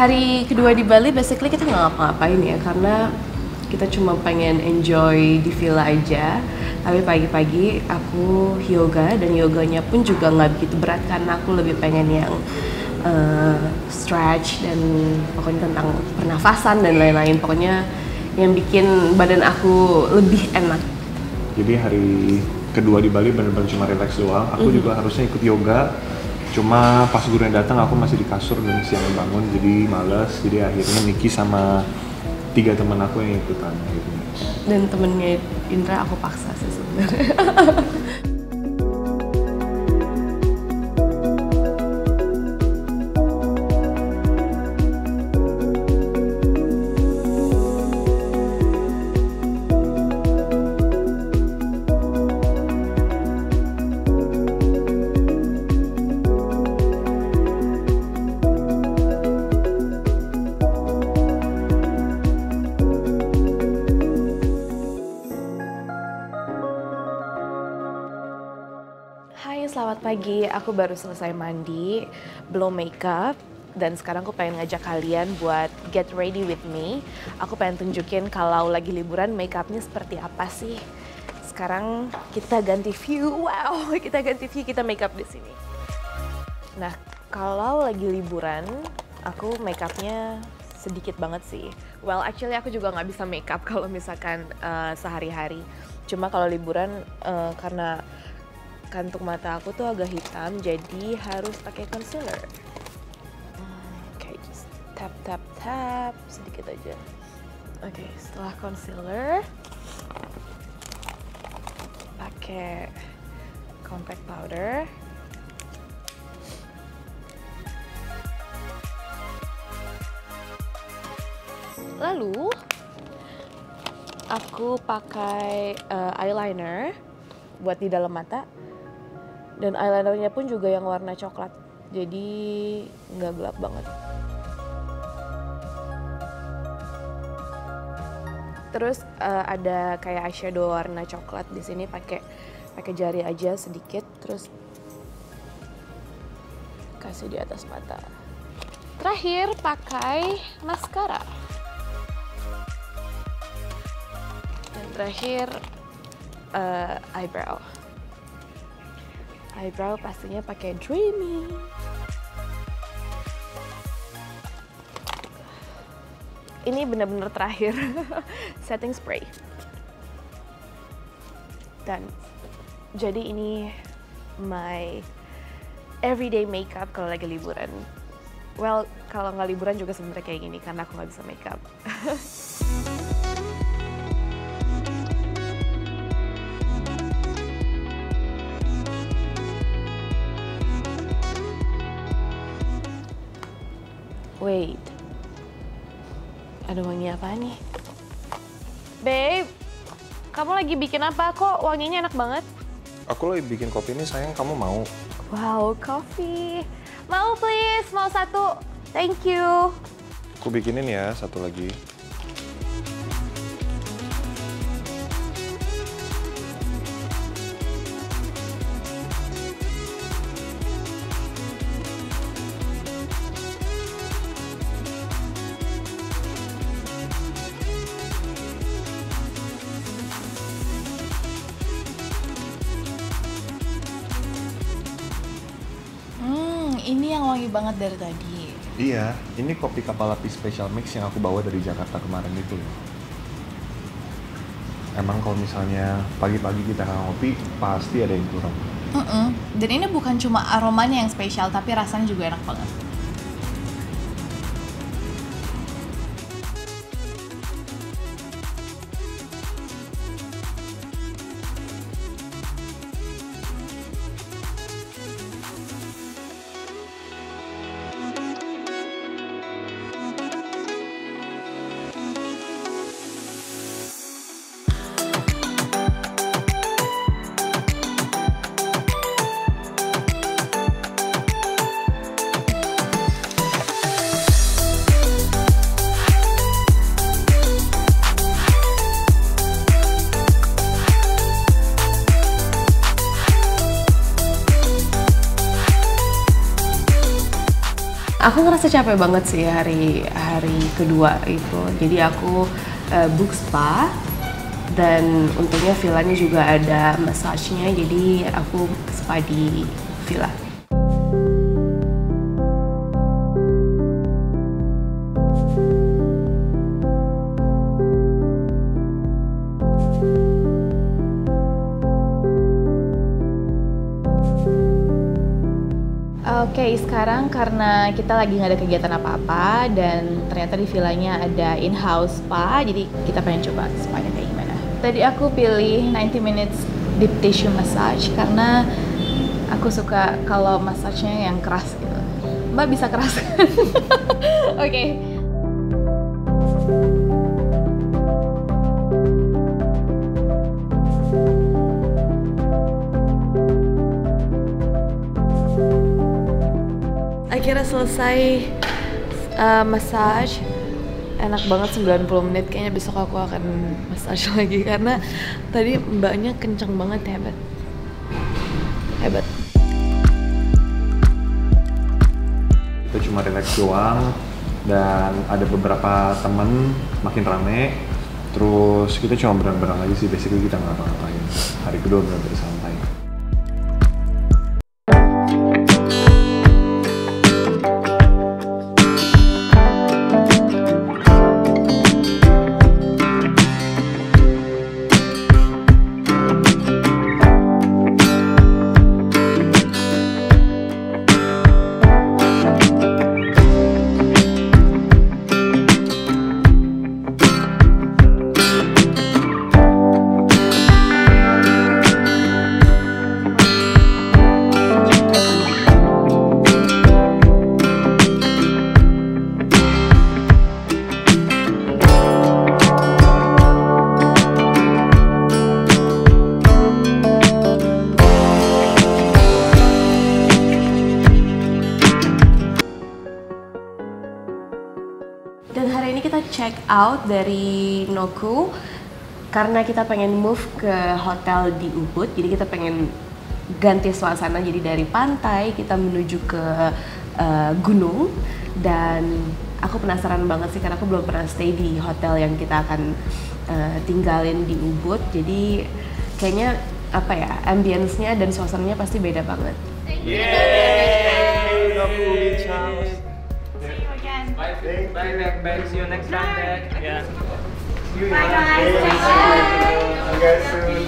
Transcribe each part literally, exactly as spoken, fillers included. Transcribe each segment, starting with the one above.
hari kedua di Bali basically kita nggak ngapa-ngapain ya, karena kita cuma pengen enjoy di villa aja. Tapi pagi-pagi aku yoga, dan yoganya pun juga nggak begitu berat karena aku lebih pengen yang uh, stretch dan pokoknya tentang pernafasan dan lain-lain. Pokoknya yang bikin badan aku lebih enak. Jadi hari kedua di Bali benar-benar cuma relax doang. Aku mm-hmm. juga harusnya ikut yoga. Cuma pas gurunya datang aku masih di kasur dan siang bangun, jadi males. Jadi akhirnya Niki sama tiga teman aku yang ikutan akhirnya. Dan temennya Indra aku paksa sih sebenarnya. Selamat pagi, aku baru selesai mandi, belum makeup, dan sekarang aku pengen ngajak kalian buat get ready with me. Aku pengen tunjukin kalau lagi liburan makeupnya seperti apa sih. Sekarang kita ganti view, wow, kita ganti view, kita makeup di sini. Nah, kalau lagi liburan, aku makeupnya sedikit banget sih. Well, actually aku juga nggak bisa makeup kalau misalkan uh, sehari-hari. Cuma kalau liburan uh, karena kantung mata aku tuh agak hitam, jadi harus pakai concealer. Oke, okay, just tap tap tap sedikit aja. Oke, okay, setelah concealer, pakai compact powder. Lalu aku pakai uh, eyeliner buat di dalam mata. Dan eyelinernya pun juga yang warna coklat, jadi nggak gelap banget. Terus uh, ada kayak eyeshadow warna coklat di sini, pakai pakai jari aja sedikit, terus kasih di atas mata. Terakhir pakai maskara. Dan terakhir uh, eyebrow. Eyebrow pastinya pakai Dreamy. Ini benar-benar terakhir setting spray. Dan jadi ini my everyday makeup kalau lagi liburan. Well, kalau nggak liburan juga sebenarnya kayak gini karena aku nggak bisa makeup. Wait, ada wangi apa nih? Babe, kamu lagi bikin apa? Kok wanginya enak banget? Aku lagi bikin kopi ini, sayang, kamu mau? Wow, coffee. Mau please, mau satu. Thank you. Aku bikinin ya, satu lagi. Ini yang wangi banget dari tadi. Iya, ini kopi kapal api special mix yang aku bawa dari Jakarta kemarin itu. Emang kalau misalnya pagi-pagi kita nggak ngopi, pasti ada yang kurang. Mm-mm. Dan ini bukan cuma aromanya yang spesial, tapi rasanya juga enak banget. Aku ngerasa capek banget sih hari hari kedua itu. Jadi aku uh, book spa dan untungnya villanya juga ada massage-nya. Jadi aku spa di villa. Oke, okay, sekarang karena kita lagi nggak ada kegiatan apa-apa dan ternyata di villanya ada in-house spa, jadi kita pengen coba spa-nya kayak gimana. Tadi aku pilih ninety minutes deep tissue massage karena aku suka kalau massage-nya yang keras gitu. Mbak bisa keras kan? Oke. Okay. Akhirnya selesai uh, massage, enak banget sembilan puluh menit. Kayaknya besok aku akan massage lagi karena tadi mbaknya kenceng banget, hebat hebat. Kita cuma relax doang dan ada beberapa temen makin rame, terus kita cuma berang-berang aja sih, basically kita nggak ngapa-ngapain. Hari kedua bener-bener santai. Dan hari ini kita check out dari Noku karena kita pengen move ke hotel di Ubud. Jadi kita pengen ganti suasana, jadi dari pantai kita menuju ke uh, gunung. Dan aku penasaran banget sih karena aku belum pernah stay di hotel yang kita akan uh, tinggalin di Ubud. Jadi kayaknya apa ya, ambience-nya dan suasananya pasti beda banget. Yeay, Noku Beach House. Bye, bye, back, back. See you next time, back. Yeah. See you guys. See you guys soon.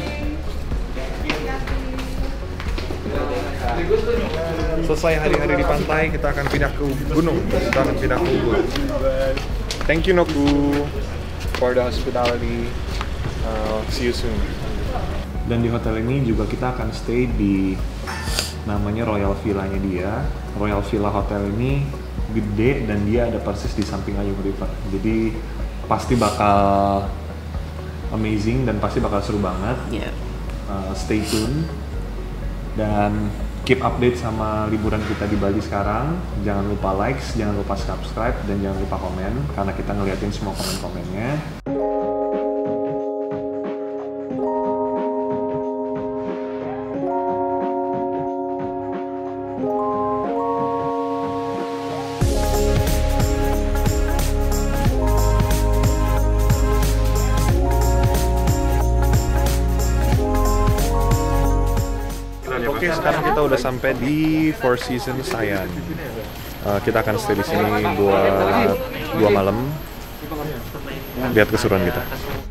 Selesai hari-hari di pantai, kita akan pindah ke gunung. Kita akan pindah ke Ubud. Thank you Noku for the hospitality. Uh, see you soon. Dan di hotel ini juga kita akan stay di namanya Royal Villanya dia. Royal Villa Hotel ini gede dan dia ada persis di samping Ayung River. Jadi pasti bakal amazing dan pasti bakal seru banget. Yeah. Uh, stay tune dan keep update sama liburan kita di Bali sekarang. Jangan lupa likes, jangan lupa subscribe, dan jangan lupa komen karena kita ngeliatin semua komen-komennya. Oke, sekarang kita udah sampai di Four Seasons Sayan. Uh, kita akan stay di sini buat dua malam. Lihat keseruan kita.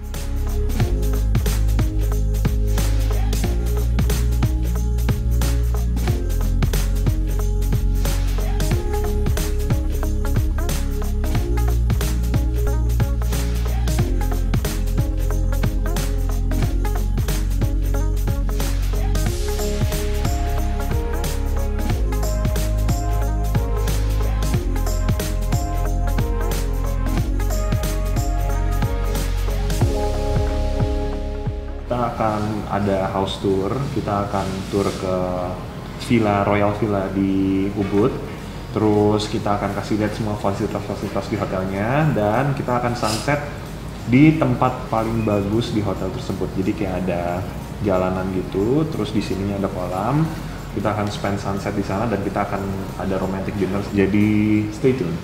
Kita akan ada house tour, kita akan tour ke Villa Royal Villa di Ubud. Terus kita akan kasih lihat semua fasilitas-fasilitas di hotelnya dan kita akan sunset di tempat paling bagus di hotel tersebut. Jadi kayak ada jalanan gitu, terus di sininya ada kolam Kita akan spend sunset di sana dan kita akan ada romantic dinner. Jadi stay tune.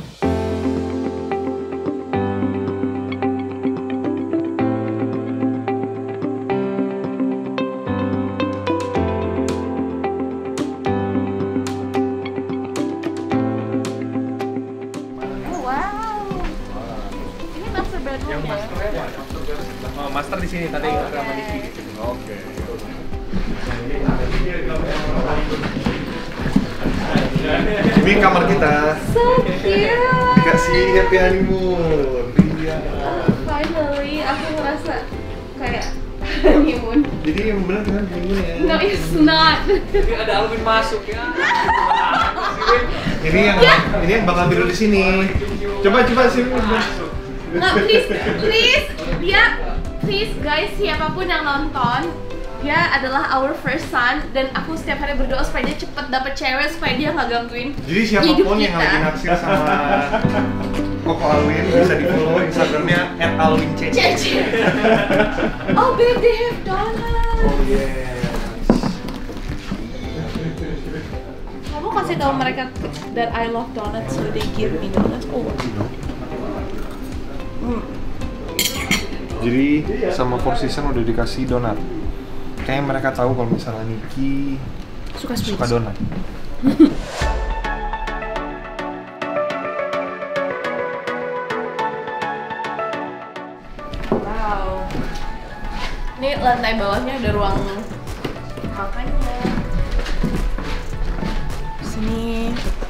Oh, master di sini tadi okay. Sama Niki. Oke. Ini kamar kita. So cute. Dikasih happy honeymoon. Iya. Finally, aku ngerasa kayak honeymoon. Jadi yang benar kan honeymoon ya? No, it's not. Jadi ada Alvin masuk ya. Ini yang ini yang bakal tidur di sini. Coba coba sini. Nggak, please, please, dia, please guys, siapapun yang nonton, dia adalah our first son dan aku setiap hari berdoa supaya dia cepet dapet cewek supaya dia nggak gangguin Jadi hidup siapapun kita. yang lagi naksir sama Koko Alwin bisa di follow Instagramnya at alwin c c. Cece. Oh babe, they have donuts. Oh yes. Kamu kasih tahu mereka that I love donuts so they give me donuts. Oh. Hmm. Jadi sama Four Seasons udah dikasih donat. Kayaknya mereka tahu kalau misalnya Niki Suka suka sweets. donat. Wow. Ini lantai bawahnya ada ruang makannya. Sini.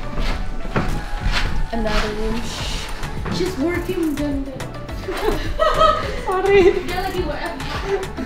Another room. She's working dan sorry. Dia lagi W F H.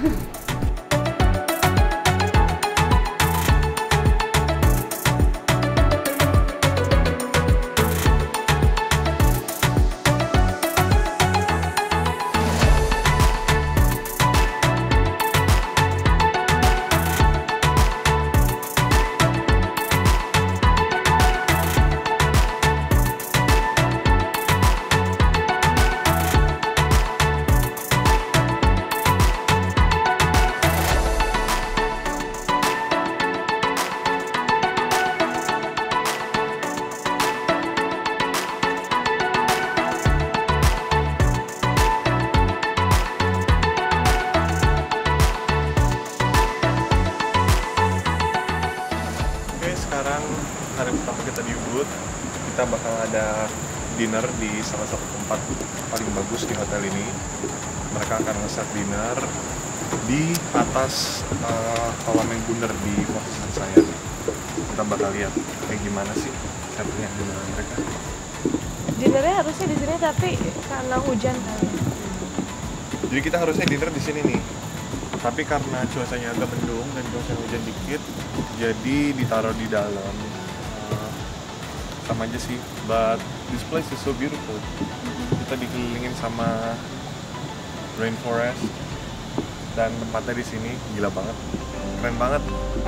Sekarang hari pertama kita di Ubud, kita bakal ada dinner di salah satu tempat paling bagus di hotel ini. Mereka akan nge-serve dinner di atas uh, kolam yang bundar di posisi saya. Kita bakal lihat kayak gimana sih serve-nya dinner mereka. Dinernya harusnya di sini tapi karena hujan kali. Jadi kita harusnya dinner di sini nih. Tapi karena cuacanya agak mendung dan cuacanya hujan dikit, jadi ditaruh di dalam. Uh, sama aja sih, but this place is so beautiful. Kita dikelilingin sama rainforest dan tempatnya di sini gila banget, keren banget.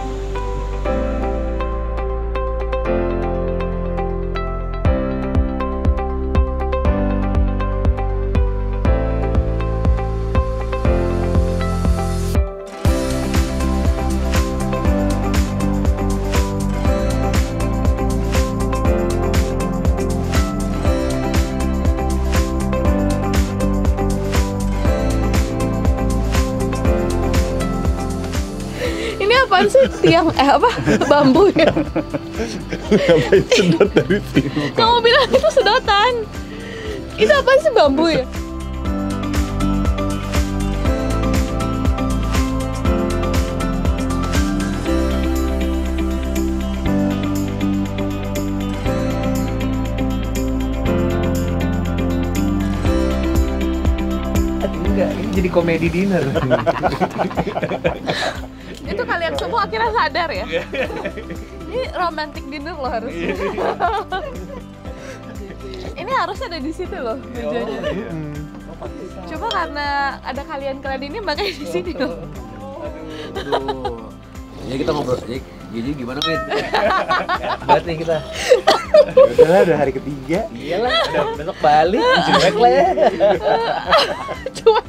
Apaan sih tiang eh apa bambu ya? Ngapain sedot dari sini? Kamu bilang itu sedotan. Itu apaan sih bambu ya? Enggak, ini jadi komedi dinner. Itu kalian semua akhirnya sadar ya? Ini romantic dinner loh harusnya. Ini harusnya ada di situ loh mejanya. Coba karena ada kalian-kalian ini makanya di sini loh. Aduh. Ya kita ngobrol. Jadi, jadi gimana, Fit? Banget nih kita. Udah, udah hari ketiga. Iyalah, udah besok balik. Jelek lah ya. Cuma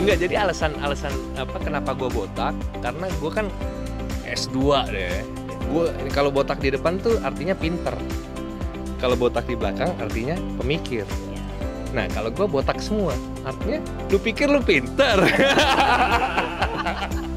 Enggak, jadi alasan-alasan apa kenapa gue botak? Karena gue kan S dua deh. Gue kalau botak di depan tuh artinya pinter. Kalau botak di belakang artinya pemikir. Nah, kalau gue botak semua, artinya lu pikir lu pinter.